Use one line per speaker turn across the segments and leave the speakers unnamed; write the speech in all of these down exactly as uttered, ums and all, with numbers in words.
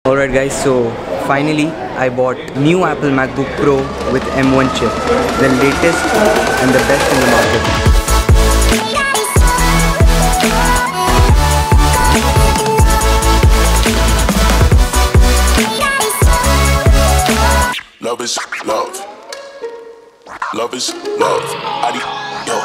Alright guys, so finally I bought new Apple MacBook Pro with M one chip, the latest and the best in the market.
Love is love. Love is love. Adi, yo.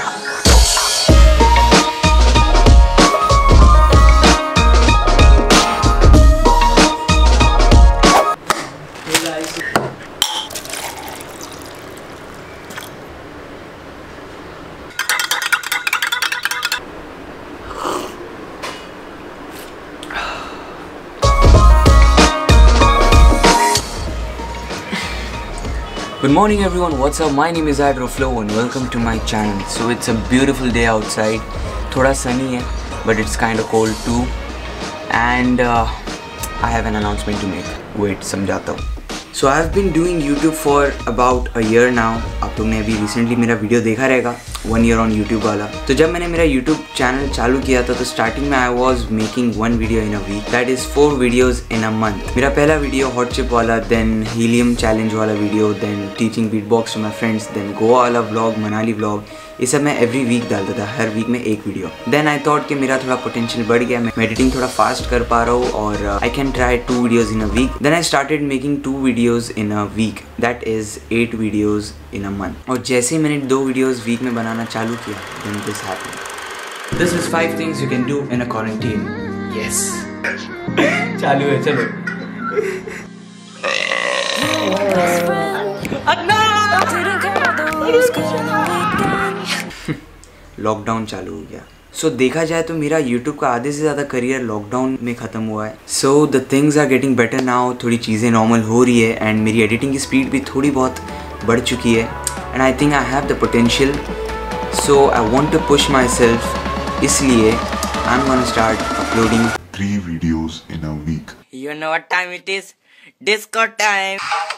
Good morning everyone, what's up? My name is Agroflow and welcome to my channel. So it's a beautiful day outside. Thoda sunny hai, but it's kind of cold too. And uh, I have an announcement to make. Wait, समझाता हूँ. So I've been doing YouTube for about a year now. आप लोग ने अभी recently मेरा video देखा रहेगा, one year on YouTube वाला. तो जब मैंने मेरा YouTube चैनल चालू किया था तो स्टार्टिंग में I was making one video in a week. That is four videos in a month. मेरा पहला वीडियो हॉट चिप वाला, then हीलियम चैलेंज वाला video, then teaching beatbox to my friends, then Goa वाला व्लॉग, मनाली व्लॉग, ये सब मैं every week डालता था, हर वीक में एक वीडियो. देन आई थॉट कि मेरा थोड़ा पोटेंशियल बढ़ गया, मैं एडिटिंग थोड़ा फास्ट कर पा रहा हूँ और I can try two videos in a week. Then I started making two videos in a week, that is eight videos in a month. और जैसे ही मैंने दो वीडियोज़ वीक में बनाना चालू किया, then this happened. This is five things you can do in a quarantine. Yes, चालू है, चलो. लॉकडाउन चालू हो गया. सो so, देखा जाए तो मेरा YouTube का आधे से ज़्यादा करियर लॉकडाउन में ख़त्म हुआ है. So the things are getting better now. थोड़ी चीज़ें नॉर्मल हो रही है एंड मेरी एडिटिंग की स्पीड भी थोड़ी बहुत बढ़ चुकी है and I think I have the potential. So I want to push myself, इसलिए I am gonna start uploading
Three videos in a week.
You know what time it is? Disco time.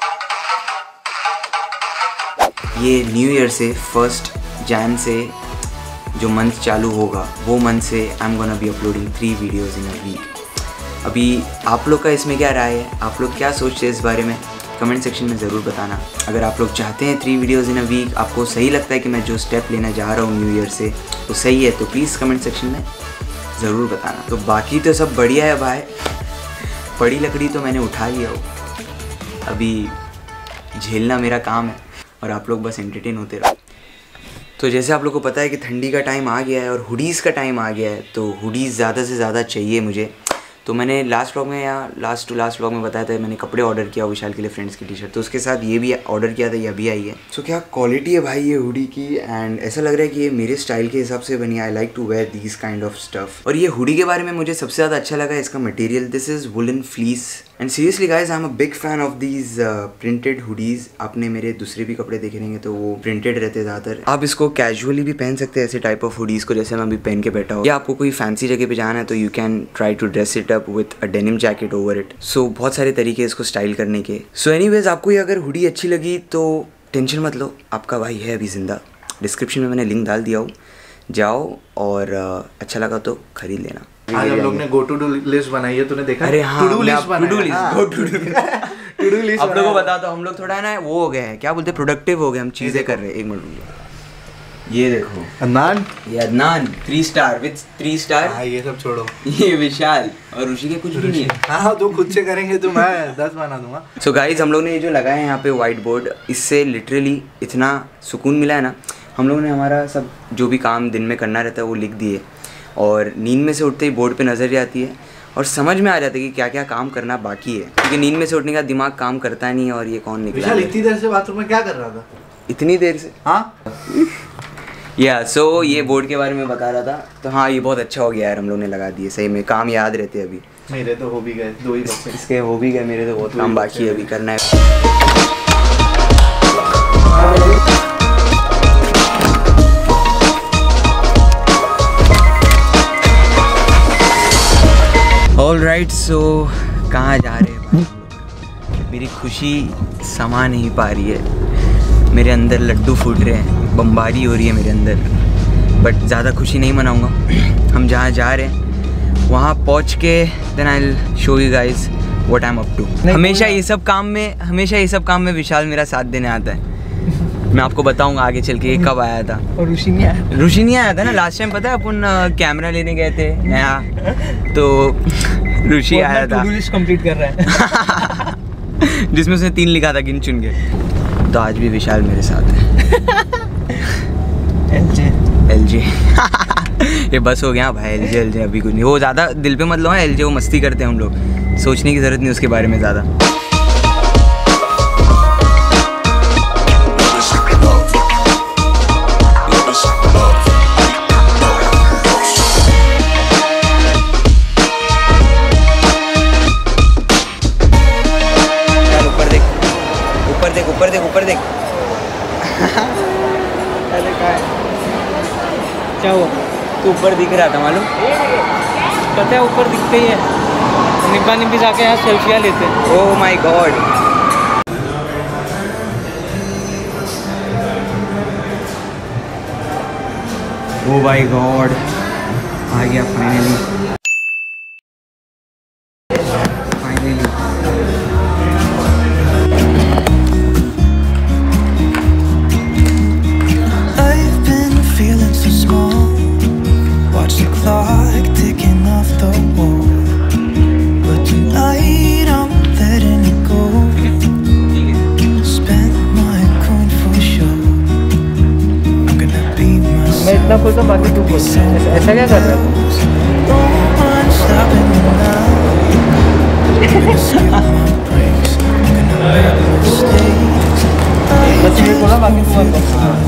ये new year से first Jan से जो month चालू होगा, वो month से I am gonna be uploading three videos in a week. अभी आप लोग का इसमें क्या राय है? आप लोग क्या सोचते हैं इस बारे में? कमेंट सेक्शन में ज़रूर बताना. अगर आप लोग चाहते हैं three videos in a week, आपको सही लगता है कि मैं जो स्टेप लेने जा रहा हूँ न्यू ईयर से वो सही है, तो प्लीज़ कमेंट सेक्शन में ज़रूर बताना. तो बाकी तो सब बढ़िया है भाई. बड़ी लकड़ी तो मैंने उठा लिया हो, अभी झेलना मेरा काम है और आप लोग बस एंटरटेन होते रहो. तो जैसे आप लोग को पता है कि ठंडी का टाइम आ गया है और हुडीज़ का टाइम आ गया है, तो हुडीज़ ज़्यादा से ज़्यादा चाहिए मुझे. तो मैंने लास्ट व्लॉग में या लास्ट टू लास्ट व्लॉग में बताया था, मैंने कपड़े ऑर्डर किया विशाल के लिए, फ्रेंड्स की टी शर्ट, तो उसके साथ ये भी ऑर्डर किया था, ये अभी आई है. सो so, क्या क्वालिटी है भाई ये हुडी की, एंड ऐसा लग रहा है कि ये मेरे स्टाइल के हिसाब से बनी है. I like to wear these kind of stuff. और ये हुडी के बारे में मुझे सबसे ज़्यादा अच्छा लगा इसका material. This is woollen fleece and seriously guys I am a big fan of these printed hoodies. आपने मेरे दूसरे भी कपड़े देखे रहेंगे तो वो प्रिंटेड रहते ज़्यादातर. आप इसको कैजुअली भी पहन सकते हैं, ऐसे टाइप ऑफ हुडीज़ को जैसे मैं अभी पहन के बैठा हूँ, या आपको कोई फैंसी जगह पे जाना है तो you can try to dress it up with a denim jacket over it. So बहुत सारे तरीके इसको स्टाइल करने के. सो एनीवेज, आपको ये अगर हुडी अच्छी लगी तो टेंशन मत लो, आपका भाई है अभी जिंदा. डिस्क्रिप्शन में मैंने लिंक डाल दिया हो, जाओ और uh, अच्छा लगा तो खरीद लेना.
आज हम लोग ने गो टू डू लिस्ट बनाई है, तूने देखा?
अरे हाँ,
टू डू लिस्ट बनाई है. टू डू लिस्ट
आप लोगों को बताता हूँ, हम लोग थोड़ा है ना वो हो गए हैं, क्या बोलते हैं, प्रोडक्टिव हो गए, हम चीज़ें कर रहे हैं. एक मिनट, ये देखो
अदनान,
ये Adnan three star with three star.
हाँ, ये सब छोड़ो.
ये विशाल और ऋषि के कुछ भी नहीं है.
हाँ, तो खुद से करेंगे तो मैं दस बना दूंगा.
सो गाइज, हम लोग ने ये जो लगाए हैं यहाँ पे व्हाइट बोर्ड, इससे लिटरली इतना सुकून मिला है ना. हम लोगों ने हमारा सब जो भी काम दिन में करना रहता है वो लिख दिए, और नींद में से उठते ही बोर्ड पे नजर जाती है और समझ में आ जाता है कि क्या क्या काम करना बाकी है, क्योंकि नींद में से उठने का दिमाग काम करता नहीं है. और ये कौन निकला?
विशाल इतनी देर से बाथरूम में क्या कर रहा था?
इतनी देर से?
हाँ
या सो so, ये बोर्ड के बारे में बता रहा था. तो हाँ, ये बहुत अच्छा हो गया यार, हम लोग ने लगा दिए. सही में काम याद रहते हैं. अभी
मेरे तो हो भी गए, दो ही बच्चे.
इसके हो भी गए, मेरे तो बहुत काम बाकी है, अभी करना है. ऑल राइट, सो कहाँ जा रहे हैं भाई? मेरी खुशी समा नहीं पा रही है, मेरे अंदर लड्डू फूट रहे हैं, बमबारी हो रही है मेरे अंदर. बट ज़्यादा खुशी नहीं मनाऊंगा. हम जहाँ जा रहे हैं वहाँ पहुँच के then I will show you guys what I am up to. हमेशा ये सब काम में हमेशा ये सब काम में विशाल मेरा साथ देने आता है। मैं आपको बताऊंगा आगे चल के ये कब आया था।
और ऋषि नहीं आया
ऋषि नहीं आया था ना लास्ट टाइम, पता है अपन कैमरा लेने गए थे नया, तो ऋषि आया था।
लिस्ट कंप्लीट कर रहा है
जिसमें उसने तीन लिखा था गिन चुन के। तो आज भी विशाल मेरे साथ है।
एलजे
एलजे ये बस हो गया भाई। एलजे एलजे अभी कुछ नहीं, वो ज़्यादा दिल पे मत लो। एलजे वो मस्ती करते हैं हम लोग, सोचने की ज़रूरत नहीं उसके बारे में ज़्यादा। ऊपर देख ऊपर देख ऊपर देख।
अरे क्या है? क्या हुआ?
तू ऊपर दिख रहा था मालूम?
पता है ऊपर दिखते ही है। निब्बा निब्बी जाके यहाँ सेल्फियाँ लेते हैं।
Oh my god. Oh my god आ गया फाइनली फाइनली।
मैं इतना खुश हूँ, बाकी तू खुश है। ऐसा क्या कर रहा है? बस ये बोला, बाकी तू मत कर।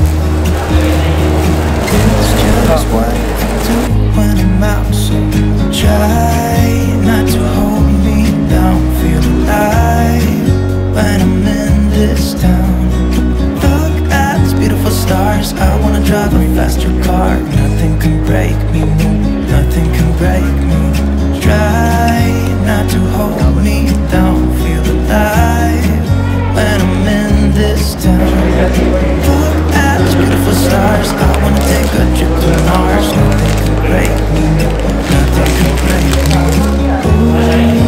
Stars, I wanna drive a faster car. Nothing can break me, no, nothing can break me. Try not to hold me down. Feel alive when I'm in this town. Look at these beautiful stars. I wanna take a trip to Mars. Nothing can break me, no, nothing can break me.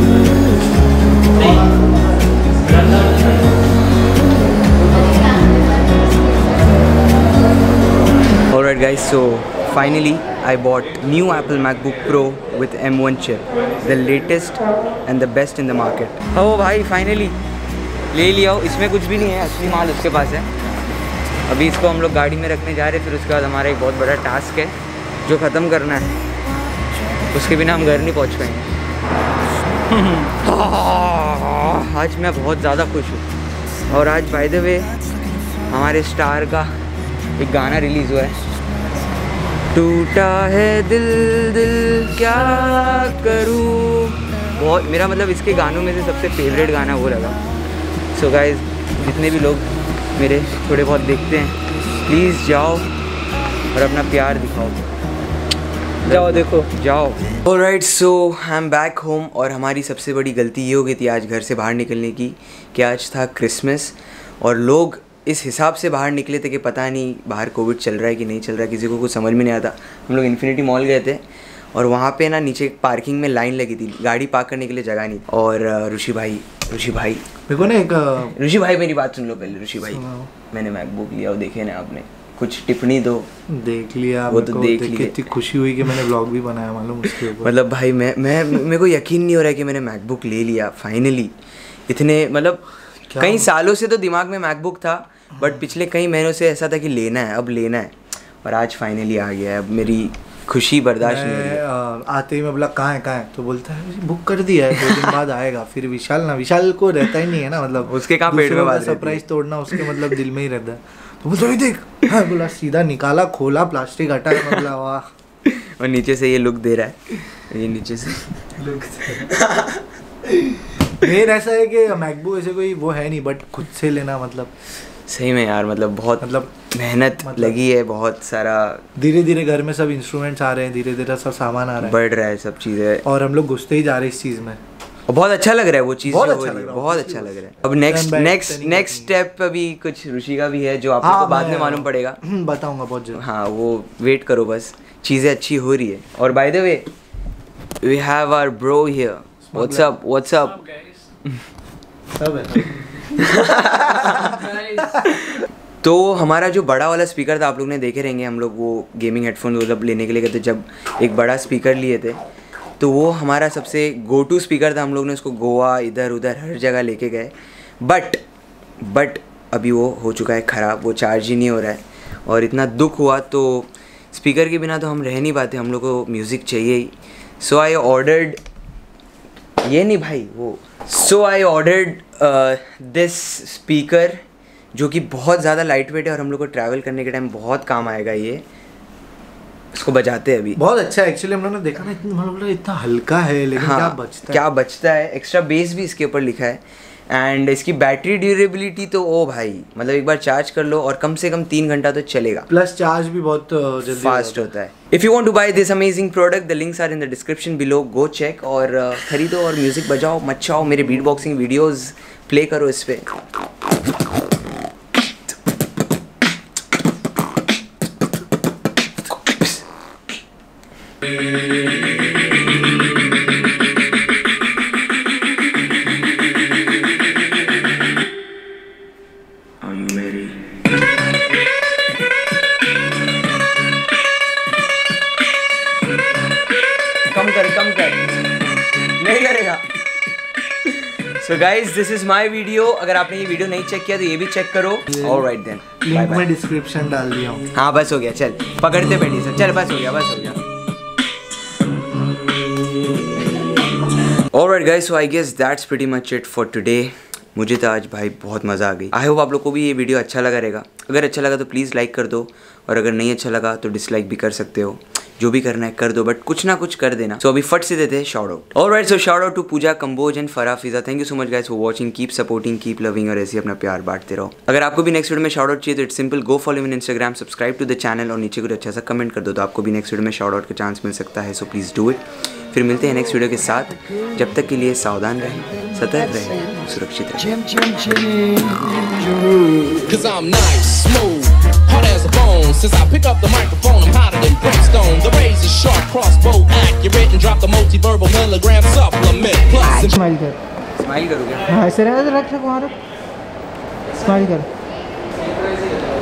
Alright guys, so finally I bought new Apple MacBook Pro with M one chip, the latest and the best in the market. Oh भाई finally ले लिया हो। इसमें कुछ भी नहीं है, असली माल उसके पास है। अभी इसको हम लोग गाड़ी में रखने जा रहे हैं, फिर उसके बाद हमारा एक बहुत बड़ा टास्क है जो ख़त्म करना है। उसके बिना हम घर नहीं पहुंच पाएंगे। आज मैं बहुत ज़्यादा खुश हूँ। और आज बाय द वे हमारे स्टार का एक गाना रिलीज़ हुआ है, टूटा है दिल दिल क्या करूँ। बहुत मेरा मतलब इसके गानों में से सबसे फेवरेट गाना वो लगा। सो गाइज जितने भी लोग मेरे थोड़े बहुत देखते हैं, प्लीज़ जाओ और अपना प्यार दिखाओ।
जाओ देखो
जाओ। Alright, so I am back home. और हमारी सबसे बड़ी गलती ये हो गई थी आज घर से बाहर निकलने की, कि आज था क्रिसमस और लोग इस हिसाब से बाहर निकले थे कि पता नहीं बाहर कोविड चल रहा है कि नहीं चल रहा है, किसी को कुछ समझ में नहीं आता। हम लोग इन्फिनिटी मॉल गए थे और वहाँ पे ना नीचे पार्किंग में लाइन लगी थी, गाड़ी पार्क करने के लिए जगह नहीं। और ऋषि भाई ऋषि भाई
मेरे को ना एक
ऋषि भाई मेरी बात सुन लो पहले। ऋषि भाई मैंने मैकबुक लिया और देखे ना आपने, कुछ टिप्पणी दो।
देख लिया
वो तो देख लिया।
इतनी खुशी हुई कि मैंने व्लॉग भी बनाया मालूम उसके ऊपर।
मतलब भाई मैं मैं मेरे को यकीन नहीं हो रहा है कि मैंने मैकबुक ले लिया फाइनली। इतने मतलब कई सालों से तो दिमाग में मैकबुक था, बट पिछले कई महीनों से ऐसा था कि लेना है, अब लेना है। और आज फाइनली आ गया है। अब मेरी खुशी बर्दाश्त नहीं हो रही।
आते ही मैं बोला कहाँ है कहाँ है, तो बोलता है बुक कर दिया है, दो दिन बाद आएगा। फिर विशाल ना विशाल को रहता ही नहीं है ना, मतलब
उसके कहाँ पेट में बात रहती है।
सरप्राइज तोड़ना उसके मतलब दिल में ही रहता है। तो बोलता है देख, हाँ बोला, सीधा निकाला, खोला, प्लास्टिक हटा, बोला वाह।
और नीचे से ये लुक दे रहा है, ये नीचे से
मेन ऐसा है कि मैकबुक ऐसे कोई वो है नहीं, बट खुद से लेना मतलब
सही में यार, मतलब बहुत
मतलब
मेहनत मतलब, लगी है, बहुत सारा।
धीरे धीरे घर में सब इंस्ट्रूमेंट्स आ रहे हैं, धीरे धीरे सब सामान आ रहा है,
बढ़ रहा है सब चीज़ें,
और हम लोग घुसते ही जा रहे हैं इस चीज़ में।
और बहुत अच्छा लग रहा है वो चीज़,
बहुत
जो
अच्छा
हो रही
लग
है,
रहा है,
बहुत अच्छा लग रहा है। अब नेक्स्ट नेक्स्ट नेक्स्ट स्टेप अभी कुछ ऋषि का भी है जो आप लोग को बाद में मालूम पड़ेगा,
बताऊंगा बहुत जल्द।
हाँ वो वेट करो बस, चीज़ें अच्छी हो रही है। और by the way we have our bro here, what's up what's up
सब है।
तो हमारा जो बड़ा वाला स्पीकर था, आप लोग ने देखे रहेंगे, हम लोग वो गेमिंग हेडफोन जब लेने के लिए गए थे, जब एक बड़ा स्पीकर लिए थे, तो वो हमारा सबसे गो टू स्पीकर था। हम लोग ने उसको गोवा इधर उधर हर जगह लेके गए, बट बट अभी वो हो चुका है ख़राब, वो चार्ज ही नहीं हो रहा है। और इतना दुख हुआ, तो स्पीकर के बिना तो हम रह नहीं पाते, हम लोग को म्यूज़िक चाहिए ही। सो आई ऑर्डर्ड, ये नहीं भाई वो, so I ordered this speaker जो कि बहुत ज़्यादा लाइट वेट है और हम लोग को ट्रैवल करने के टाइम बहुत काम आएगा। ये इसको बजाते हैं अभी,
बहुत अच्छा है एक्चुअली। हम लोगों ने देखा ना, इतना मतलब इतना हल्का है, लेकिन
हाँ,
क्या बचता
क्या
है
बचता है। एक्स्ट्रा बेस भी इसके ऊपर लिखा है। एंड इसकी बैटरी ड्यूरेबिलिटी तो ओ भाई, मतलब एक बार चार्ज कर लो और कम से कम तीन घंटा तो चलेगा।
प्लस चार्ज भी बहुत जल्दी
फास्ट होता है। If you want to buy this amazing product, the links are in the description below, go check और uh, खरीदो और म्यूजिक बजाओ, मचाओ, मेरे बीट बॉक्सिंग वीडियोज़ प्ले करो इस पर। कम कर कम कर नहीं करेगा। So guys, this is my video. अगर आपने ये वीडियो नहीं चेक किया तो ये भी चेक करो। ऑलराइट देन,
लिंक में डिस्क्रिप्शन डाल दिया हूँ।
हाँ बस हो गया, चल पकड़ते बैठी सर, चल बस हो गया बस हो गया। Alright guys, so I guess that's pretty much it for today. मुझे तो आज भाई बहुत मज़ा आ गई। आई होप आप लोग को भी ये वीडियो अच्छा लगा रहेगा। अगर अच्छा लगा तो प्लीज़ लाइक कर दो, और अगर नहीं अच्छा लगा तो डिसलाइक भी कर सकते हो। जो भी करना है कर दो, बट कुछ ना कुछ कर देना। सो so, अभी फट से देते हैं shout out. Alright, so shout out to Pooja Kamboj and Farah Fiza. Thank you so much guys for watching, keep supporting, keep loving, और ऐसे अपना प्यार बांटते रहो। अगर आपको भी नेक्स्ट वीडियो में शाउट आउट चाहिए तो it's simple, go follow me on Instagram, subscribe to the channel और नीचे कुछ अच्छा सा कमेंट कर दो, तो आपको भी नेक्स्ट वीडियो में शाउट आउट का चांस मिल सकता है। So please do it. फिर मिलते हैं नेक्स्ट वीडियो के साथ। जब तक के लिए सावधान रहें, सतर्क रहें, सुरक्षित रहें।
Cause I'm nice, smooth, hard as a bone. Since I pick up the microphone, I'm hotter than brimstone. The razor sharp, crossbow accurate, and drop the multi-verbal milligram supplement. Plus,
smile कर,
smile करोगे?
हाँ ऐसे रख रख रख वहाँ रख, smile कर।